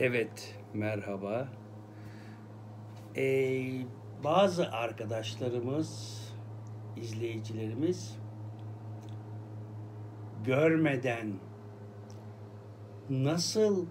Evet, merhaba. Bazı arkadaşlarımız, izleyicilerimiz görmeden nasıl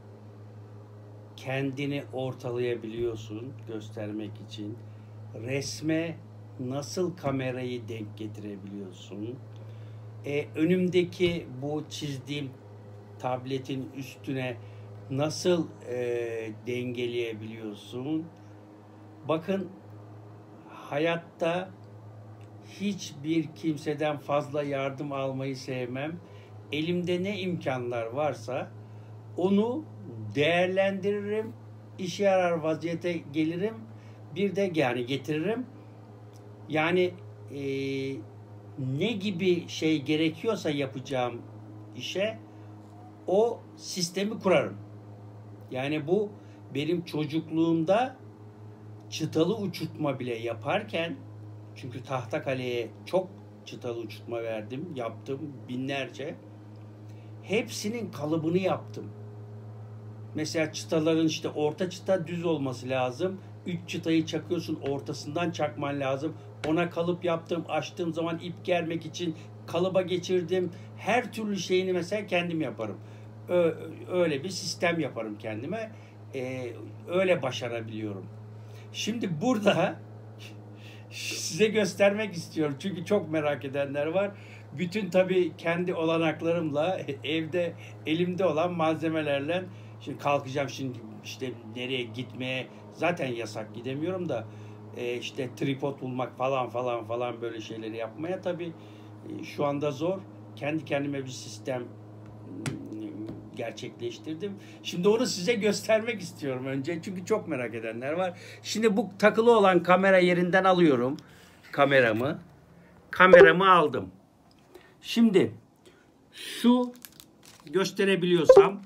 kendini ortalayabiliyorsun göstermek için, resme nasıl kamerayı denk getirebiliyorsun, önümdeki bu çizdiğim tabletin üstüne nasıl dengeleyebiliyorsun? Bakın, hayatta hiçbir kimseden fazla yardım almayı sevmem. Elimde ne imkanlar varsa onu değerlendiririm, işe yarar vaziyete gelirim, bir de yani getiririm. Yani ne gibi şey gerekiyorsa yapacağım işe o sistemi kurarım. Yani bu benim çocukluğumda çıtalı uçurtma bile yaparken, çünkü Tahtakale'ye çok çıtalı uçurtma verdim, yaptım binlerce. Hepsinin kalıbını yaptım. Mesela çıtaların işte orta çıta düz olması lazım. 3 çıtayı çakıyorsun, ortasından çakman lazım. Ona kalıp yaptım. Açtığım zaman ip germek için kalıba geçirdim. Her türlü şeyini mesela kendim yaparım. Öyle bir sistem yaparım kendime. Öyle başarabiliyorum. Şimdi burada size göstermek istiyorum. Çünkü çok merak edenler var. Bütün tabii kendi olanaklarımla, evde elimde olan malzemelerle şimdi kalkacağım, şimdi işte nereye gitmeye zaten yasak, gidemiyorum da işte tripod bulmak falan böyle şeyleri yapmaya tabii şu anda zor. Kendi kendime bir sistem gerçekleştirdim. Şimdi onu size göstermek istiyorum önce. Çünkü çok merak edenler var. Şimdi bu takılı olan kamera yerinden alıyorum kameramı. Kameramı aldım. Şimdi şu gösterebiliyorsam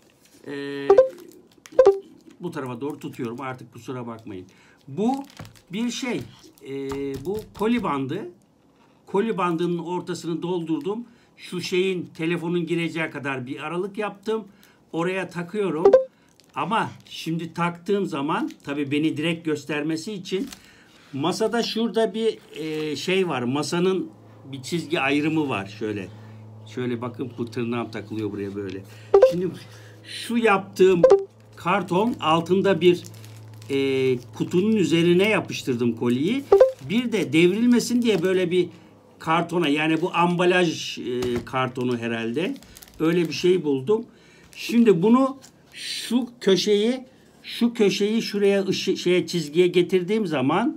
bu tarafa doğru tutuyorum. Artık kusura bakmayın. Bu bir şey. Bu koli bandı. Koli bandının ortasını doldurdum. Şu şeyin, telefonun gireceği kadar bir aralık yaptım. Oraya takıyorum. Ama şimdi taktığım zaman tabii beni direkt göstermesi için masada şurada bir şey var. Masanın bir çizgi ayrımı var. Şöyle bakın, bu tırnağım takılıyor buraya böyle. Şimdi şu yaptığım karton altında bir kutunun üzerine yapıştırdım koliyi. Bir de devrilmesin diye böyle bir kartona, yani bu ambalaj kartonu herhalde. Öyle bir şey buldum. Şimdi bunu şu köşeyi şuraya çizgiye getirdiğim zaman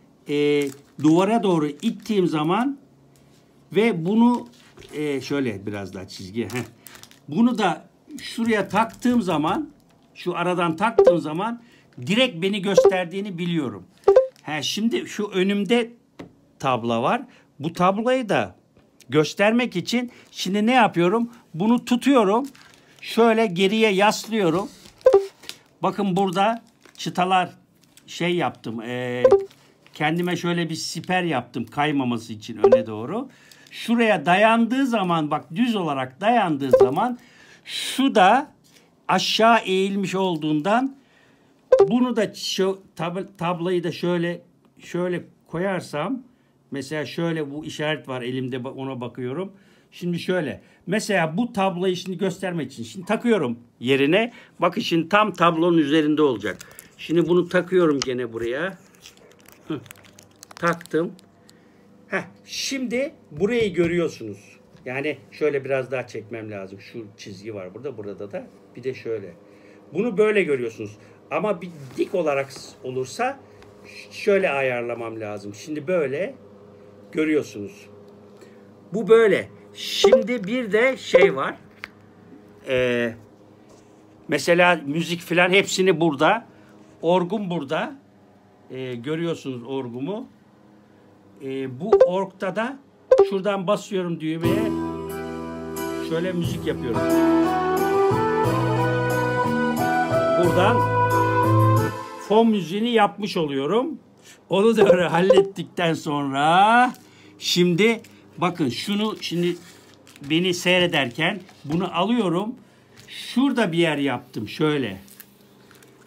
duvara doğru ittiğim zaman ve bunu şöyle biraz daha çizgiye bunu da şuraya taktığım zaman, şu aradan taktığım zaman direkt beni gösterdiğini biliyorum. Şimdi şu önümde tablo var. Bu tabloyu da göstermek için şimdi ne yapıyorum? Bunu tutuyorum. Şöyle geriye yaslıyorum. Bakın burada çıtalar şey yaptım. Kendime şöyle bir siper yaptım kaymaması için öne doğru. Şuraya dayandığı zaman, bak düz olarak dayandığı zaman şu da aşağı eğilmiş olduğundan bunu da şu tablayı da şöyle koyarsam, mesela şöyle bu işaret var elimde, ona bakıyorum. Şimdi şöyle. Mesela bu tabloyu şimdi göstermek için şimdi takıyorum yerine. Bakın şimdi tam tablonun üzerinde olacak. Şimdi bunu takıyorum gene buraya. Taktım. Şimdi burayı görüyorsunuz. Yani şöyle biraz daha çekmem lazım. Şu çizgi var burada. Burada da bir de şöyle. Bunu böyle görüyorsunuz. Ama bir dik olarak olursa şöyle ayarlamam lazım. Şimdi böyle görüyorsunuz. Bu böyle. Şimdi bir de şey var. Mesela müzik filan hepsini burada. Orgum burada. Görüyorsunuz orgumu. Bu orgda da şuradan basıyorum düğmeye. Şöyle müzik yapıyorum. Buradan fon müziğini yapmış oluyorum. Onu da öyle hallettikten sonra şimdi bakın şunu, şimdi beni seyrederken bunu alıyorum. Şurada bir yer yaptım şöyle.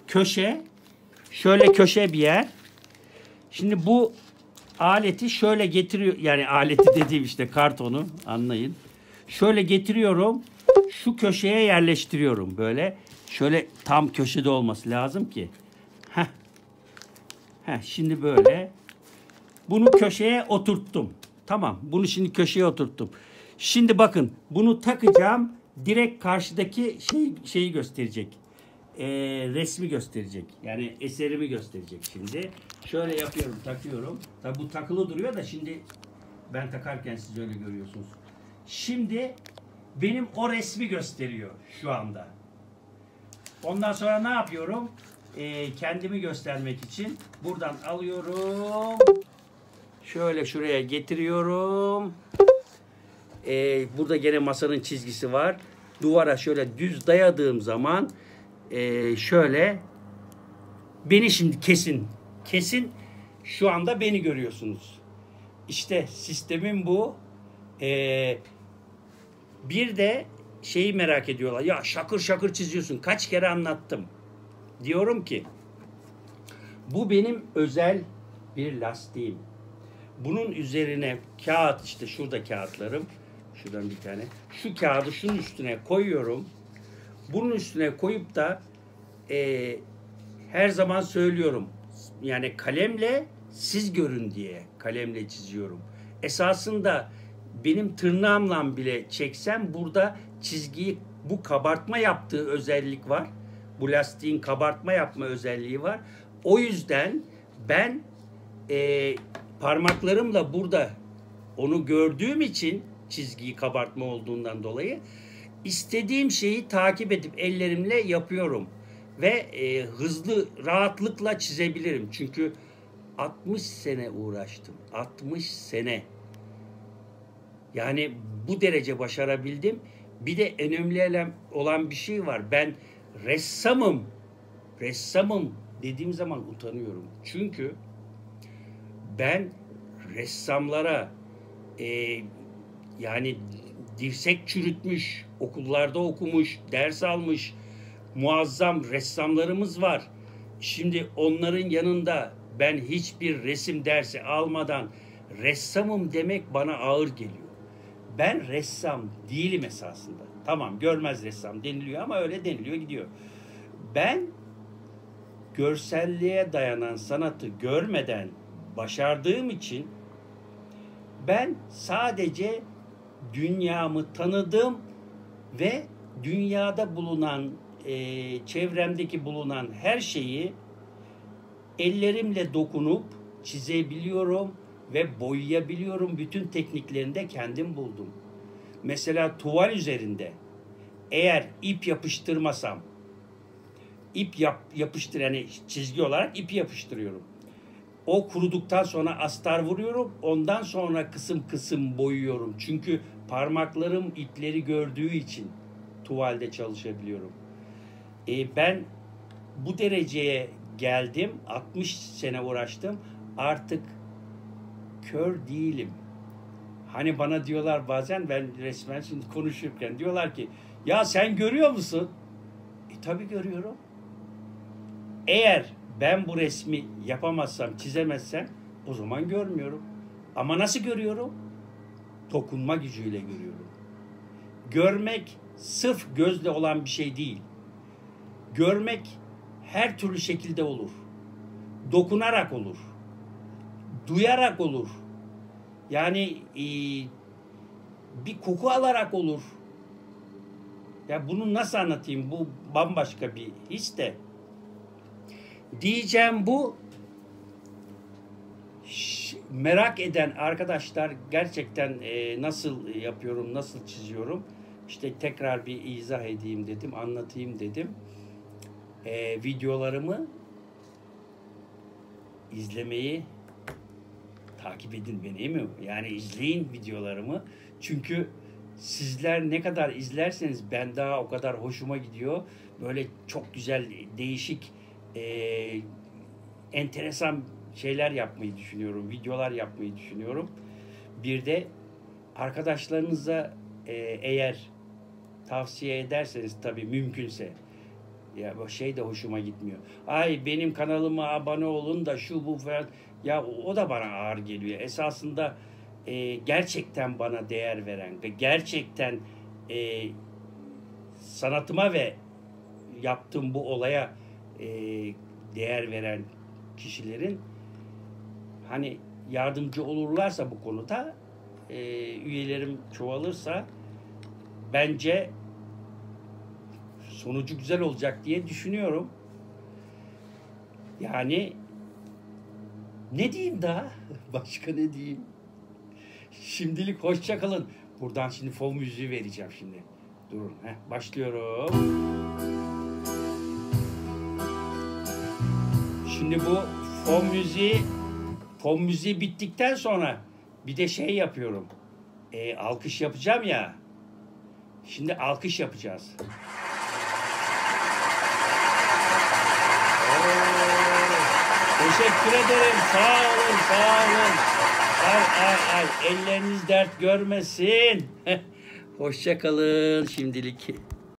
köşe, şöyle köşe bir yer. Şimdi bu aleti şöyle getiriyor, yani aleti dediğim işte kartonu, anlayın. Şöyle getiriyorum, şu köşeye yerleştiriyorum böyle. Şöyle tam köşede olması lazım ki. Heh. Şimdi böyle. Bunu köşeye oturttum. Tamam, bunu şimdi köşeye oturttum. Şimdi bakın, bunu takacağım. Direkt karşıdaki şeyi gösterecek. Resmi gösterecek. Yani eserimi gösterecek şimdi. Şöyle yapıyorum, takıyorum. Tabi bu takılı duruyor da şimdi ben takarken siz öyle görüyorsunuz. Şimdi benim o resmi gösteriyor şu anda. Ondan sonra ne yapıyorum? Kendimi göstermek için buradan alıyorum. Şöyle şuraya getiriyorum. Burada gene masanın çizgisi var. Duvara şöyle düz dayadığım zaman şöyle beni şimdi kesin. Kesin şu anda beni görüyorsunuz. İşte sistemim bu. Bir de şeyi merak ediyorlar. Ya şakır şakır çiziyorsun. Kaç kere anlattım. Diyorum ki bu benim özel bir lastiğim. Bunun üzerine kağıt, işte şurada kağıtlarım. Şuradan bir tane. Şu kağıdı şunun üstüne koyuyorum. Bunun üstüne koyup da her zaman söylüyorum. Yani kalemle siz görün diye kalemle çiziyorum. Esasında benim tırnağımla bile çeksem burada çizgiyi, bu kabartma yaptığı özellik var. Bu lastiğin kabartma yapma özelliği var. O yüzden ben parmaklarımla burada onu gördüğüm için, çizgiyi kabartma olduğundan dolayı istediğim şeyi takip edip ellerimle yapıyorum. Ve hızlı, rahatlıkla çizebilirim. Çünkü 60 sene uğraştım. 60 sene. Yani bu derece başarabildim. Bir de önemli olan bir şey var. Ben ressamım. Ressamım dediğim zaman utanıyorum. Çünkü ben ressamlara yani dirsek çürütmüş, okullarda okumuş, ders almış muazzam ressamlarımız var. Şimdi onların yanında ben hiçbir resim dersi almadan ressamım demek bana ağır geliyor. Ben ressam değilim esasında. Tamam, görmez ressam deniliyor ama öyle deniliyor, gidiyor. Ben görselliğe dayanan sanatı görmeden başardığım için ben sadece dünyamı tanıdım ve dünyada bulunan, çevremdeki bulunan her şeyi ellerimle dokunup çizebiliyorum ve boyayabiliyorum. Bütün tekniklerini de kendim buldum. Mesela tuval üzerinde eğer ip yapıştırmasam, yapıştır, yani çizgi olarak ipi yapıştırıyorum. O kuruduktan sonra astar vuruyorum. Ondan sonra kısım kısım boyuyorum. Çünkü parmaklarım ipleri gördüğü için tuvalde çalışabiliyorum. Ben bu dereceye geldim. 60 sene uğraştım. Artık kör değilim. Hani bana diyorlar bazen, ben resmen şimdi konuşurken diyorlar ki ya sen görüyor musun? Tabii görüyorum. Eğer ben bu resmi yapamazsam, çizemezsem o zaman görmüyorum. Ama nasıl görüyorum? Dokunma gücüyle görüyorum. Görmek sırf gözle olan bir şey değil. Görmek her türlü şekilde olur. Dokunarak olur. Duyarak olur. Yani bir koku alarak olur. Ya bunu nasıl anlatayım? Bu bambaşka bir his de. Diyeceğim bu, merak eden arkadaşlar gerçekten nasıl yapıyorum, nasıl çiziyorum, işte tekrar bir izah edeyim dedim, anlatayım dedim. Videolarımı izlemeyi, takip edin beni, mi? Yani izleyin videolarımı. Çünkü sizler ne kadar izlerseniz ben daha o kadar hoşuma gidiyor. Böyle çok güzel, değişik, enteresan şeyler yapmayı düşünüyorum. Videolar yapmayı düşünüyorum. Bir de arkadaşlarınıza eğer tavsiye ederseniz, tabii mümkünse, Ya bu şey de hoşuma gitmiyor. Ay benim kanalıma abone olun da şu bu falan. Ya o da bana ağır geliyor. Esasında gerçekten bana değer veren, gerçekten sanatıma ve yaptığım bu olaya e, değer veren kişilerin hani yardımcı olurlarsa bu konuda, üyelerim çoğalırsa bence sonucu güzel olacak diye düşünüyorum. Yani ne diyeyim daha? Başka ne diyeyim? Şimdilik hoşça kalın. Buradan şimdi fon müziği vereceğim şimdi. Durun. Başlıyorum. Şimdi bu fon müziği bittikten sonra bir de şey yapıyorum. Alkış yapacağım ya. Şimdi alkış yapacağız. Teşekkür ederim. Sağ olun, sağ olun. Ay. Elleriniz dert görmesin. Hoşça kalın şimdilik.